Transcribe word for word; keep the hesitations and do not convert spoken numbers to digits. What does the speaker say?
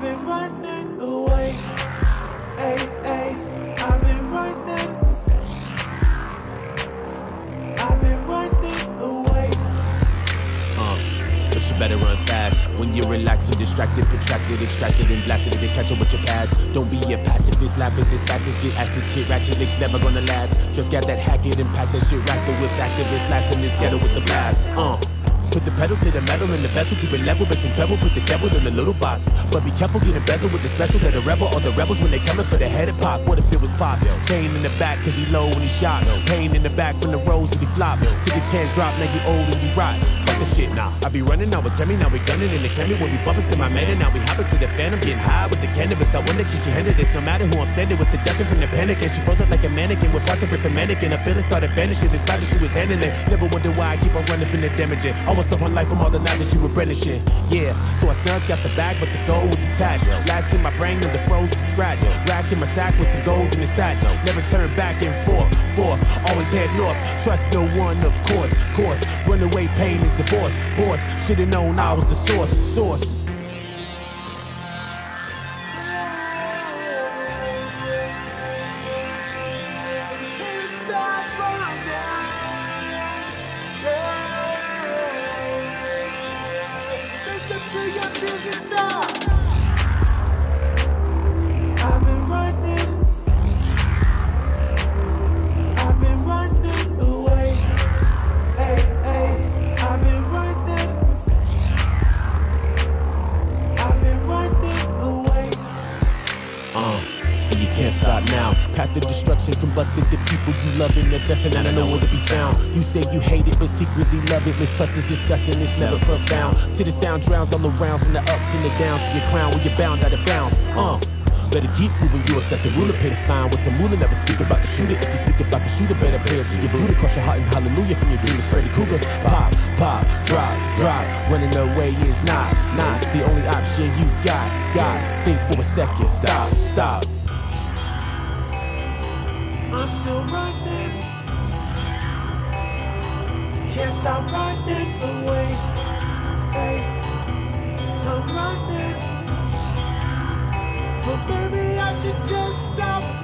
been running away. Hey, hey, I've been running. I've been running away. Uh, but you better run fast. When you're relaxed and distracted, protracted, extracted, and blasted, they catch up with your past. Don't be a pacifist, laugh at this fastest, get asses, kid, ratchet, licks never gonna last. Just got that hack it and pack that shit, rack the whips, activists, last in this ghetto with the blast. Uh. Put the pedal to the metal in the vessel, keep it level, but some treble, put the devil in the little box. But be careful, get embezzled with the special that a rebel or the rebels when they coming for the head of pop. What if it was Pop? Chain in the back cause he low when he shot. Pain in the back from the rolls that he flop. Took a chance drop, now you old and you rot. Fuck the shit now. I be running out with Kemi, now we gunning in the Kemi. When we bumping to my man and now we hopping to the phantom. Getting high with the cannabis, I wonder can she handle this? No matter who I'm standing with, the ducking from the panic. And she pose up like a mannequin with parts of her for mannequin. Her feelings started vanishing, this magic she was handling. Never wonder why I keep on running from the damaging. Almost up on life from all the now that you were brandishing. Yeah, so I snuck out the bag, but the gold was attached. Last in my brain, when the froze was scratch. Racked in my sack with some gold in the sash. Never turn back and forth, forth. Always head north. Trust no one, of course, course. Runaway pain is divorce, force. Should've known I was the source, source. I've been running. I've been running away. Hey, hey, I've been running. I've been running away. Uh, and you can't stop now. Path of destruction combusted the people you love in the dust, and I don't know where to be found. You say you hate it, but secretly love it. Mistrust is disgusting, it's never profound. To the sound drowns all the rounds from the ups and the downs. To your crown when you're bound out of bounds. Uh, better keep moving, you accept the ruler, pay the fine. With some ruler, never speak about the shooter. If you speak about the shooter, better pay it to your Buddha. Crush your heart and hallelujah from your dreams. Freddy Krueger. Pop, pop, drop, drop. Running away is not, not the only option you've got. Got, think for a second, stop, stop. I'm still running. Can't stop running away. Hey, I'm running. But maybe I should just stop